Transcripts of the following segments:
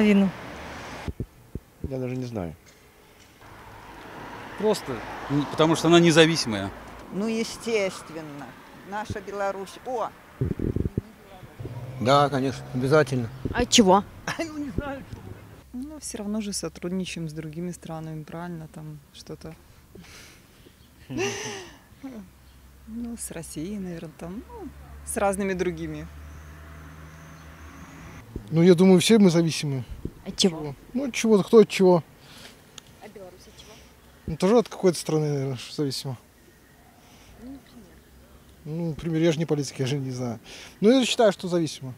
половину. Я даже не знаю. Просто потому что она независимая. Ну, естественно. Наша Беларусь. О! Да, конечно, обязательно. А от чего? Ну, все равно же сотрудничаем с другими странами, правильно, там что-то. Ну, с Россией, наверное, там, ну, с разными другими. Ну, я думаю, все мы зависимы. От чего? Ну, от чего-то, кто от чего. А Беларусь от чего? Ну, тоже от какой-то страны, наверное, зависимо. Ну, например, я же не политик, я же не знаю. Ну, я считаю, что зависимо.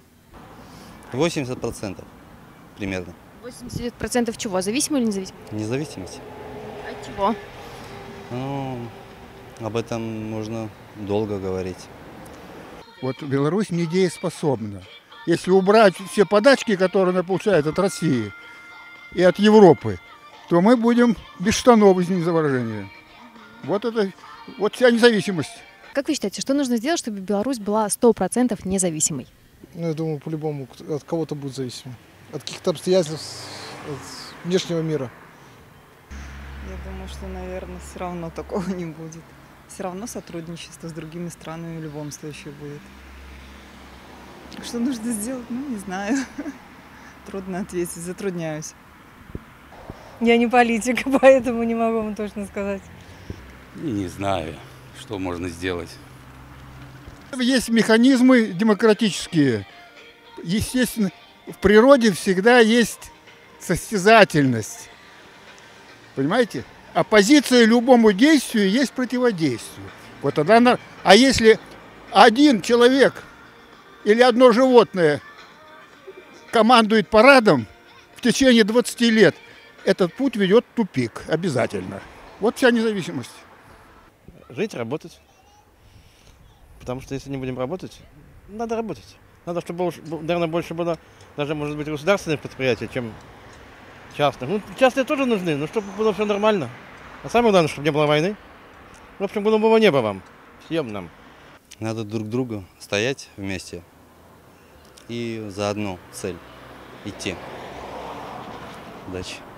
80% примерно. 80% чего? Зависимо или независимо? Независимость. От чего? Ну, об этом можно долго говорить. Вот Беларусь недееспособна. Если убрать все подачки, которые она получает от России и от Европы, то мы будем без штанов, извините за выражение. Вот это, вот вся независимость. Как вы считаете, что нужно сделать, чтобы Беларусь была 100% независимой? Ну, я думаю, по-любому от кого-то будет зависимо. От каких-то обстоятельств, от внешнего мира. Я думаю, что, наверное, все равно такого не будет. Все равно сотрудничество с другими странами в любом случае будет. Что нужно сделать? Ну, не знаю. Трудно ответить, затрудняюсь. Я не политик, поэтому не могу вам точно сказать. Не знаю, что можно сделать. Есть механизмы демократические. Естественно, в природе всегда есть состязательность. Понимаете? Оппозиция любому действию есть противодействие. Вот тогда, а если один человек или одно животное командует парадом в течение 20 лет, этот путь ведет в тупик обязательно. Вот вся независимость. Жить, работать. Потому что если не будем работать, надо работать. Надо, чтобы, наверное, больше было даже, может быть, государственных предприятий, чем частных. Ну, частные тоже нужны, но чтобы было все нормально. А самое главное, чтобы не было войны. В общем, голубого неба вам, всем нам. Надо друг другу стоять вместе и за одну цель идти. Удачи.